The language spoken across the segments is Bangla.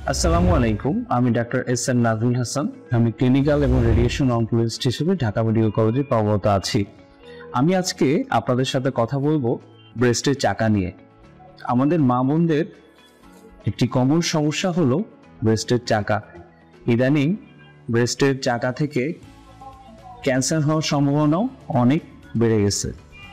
আসসালামু আলাইকুম। আমি ডাক্তার এস.এন. নাজমুল হাসান। আমি ক্লিনিক্যাল এবং রেডিয়েশন অনকোলজিস্ট হিসেবে ঢাকা মেডিকেল কলেজে কর্মরত আছি। আমি আজকে আপনাদের সাথে কথা বলবো ব্রেস্টের চাকা নিয়ে। আমাদের মা বোনদের একটি কমন সমস্যা হলো ব্রেস্টের চাকা। ইদানিং ব্রেস্টের চাকা থেকে ক্যান্সার হওয়ার সম্ভাবনাও অনেক বেড়ে গেছে।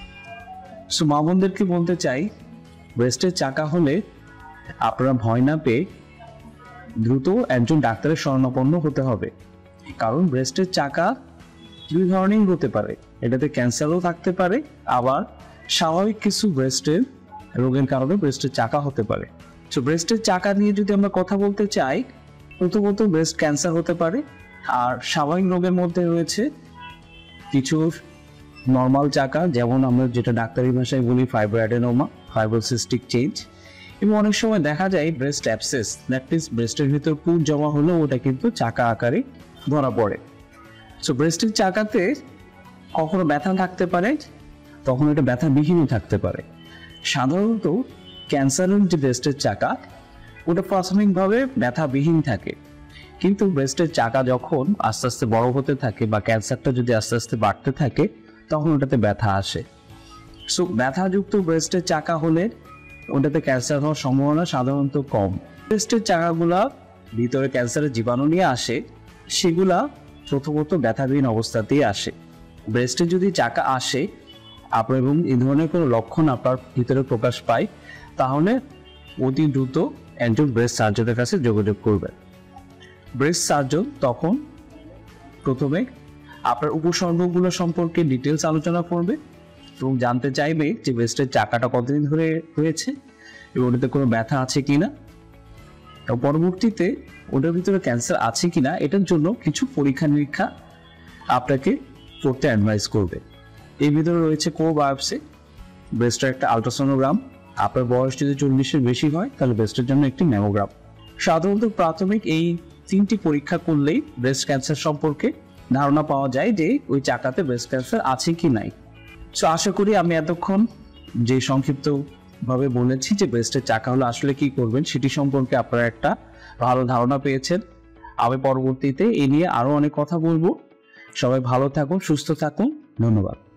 সো মা বোনদেরকে বলতে চাই, ব্রেস্টের চাকা হলে আপনারা ভয় না পেয়ে দ্রুত একজন ডাক্তারের শরণাপন্ন হতে হবে। কারণ ব্রেস্টের চাকা দুই ধরনের হতে পারে, এটাতে ক্যান্সারও থাকতে পারে, আবার স্বাভাবিক কিছু ব্রেস্টের রোগের কারণে ব্রেস্টের চাকা হতে পারে। তো ব্রেস্টের চাকা নিয়ে যদি আমরা কথা বলতে চাই, প্রথমত ব্রেস্ট ক্যান্সার হতে পারে। আর স্বাভাবিক রোগের মধ্যে রয়েছে কিছু নর্মাল চাকা, যেমন আমরা যেটা ডাক্তারি ভাষায় বলি ফাইব্রোঅ্যাডেনোমা, ফাইব্রোসিস্টিক চেঞ্জ, এবং অনেক সময় দেখা যায় ব্রেস্ট অ্যাবসেস, দ্যাট মিনস ব্রেস্টের ভিতর পুঁজ জমা হলেও ওটা কিন্তু চাকা আকারে ধরা পড়ে। সো ব্রেস্টের চাকাতে কখনো ব্যথা থাকতে পারে, তখন এটা ব্যথাবিহীনও থাকতে পারে। সাধারণত ক্যান্সারের যে ব্রেস্টের চাকা, ওটা প্রাথমিকভাবে ব্যথাবিহীন থাকে, কিন্তু ব্রেস্টের চাকা যখন আস্তে আস্তে বড় হতে থাকে বা ক্যান্সারটা যদি আস্তে আস্তে বাড়তে থাকে, তখন ওটাতে ব্যথা আসে। সো ব্যথাযুক্ত ব্রেস্টের চাকা হলে ওটাতে ক্যান্সার হওয়ার সম্ভাবনা সাধারণত কম। ব্রেস্টের চাকাগুলা ভিতরে ক্যান্সারের জীবাণু নিয়ে আসে, সেগুলা প্রথমত ব্যথাবিহীন অবস্থাতেই আসে। ব্রেস্টে যদি চাকা আসে আপনার এবং এই ধরনের কোনো লক্ষণ আপনার ভিতরে প্রকাশ পায়, তাহলে অতি দ্রুত একজন ব্রেস্ট সার্জনের কাছে যোগাযোগ করবেন। ব্রেস্ট সার্জন তখন প্রথমে আপনার উপসর্গগুলো সম্পর্কে ডিটেলস আলোচনা করবে এবং জানতে চাইবে যে ব্রেস্টের চাকাটা কতদিন ধরে হয়েছে এবং ওটাতে কোনো ব্যথা আছে কিনা, এবং পরবর্তীতে ওটার ভিতরে ক্যান্সার আছে কিনা এটার জন্য কিছু পরীক্ষা নিরীক্ষা আপনাকে করতে অ্যাডভাইস করবে। এর ভিতরে রয়েছে কোর বায়োপসি, ব্রেস্টের একটা আলট্রাসোনোগ্রাম, আপনার বয়স যদি 40-এর বেশি হয় তাহলে ব্রেস্টের জন্য একটি ম্যামোগ্রাম। সাধারণত প্রাথমিক এই 3টি পরীক্ষা করলেই ব্রেস্ট ক্যান্সার সম্পর্কে ধারণা পাওয়া যায় যে ওই চাকাতে ব্রেস্ট ক্যান্সার আছে কি নাই। সো আশা করি আমি এতক্ষণ যে সংক্ষিপ্তভাবে বলেছি যে ব্রেস্টের চাকা হলে আসলে কি করবেন সেটি সম্পর্কে আপনারা একটা ভালো ধারণা পেয়েছেন। আমি পরবর্তীতে এ নিয়ে আরও অনেক কথা বলবো। সবাই ভালো থাকুন, সুস্থ থাকুন। ধন্যবাদ।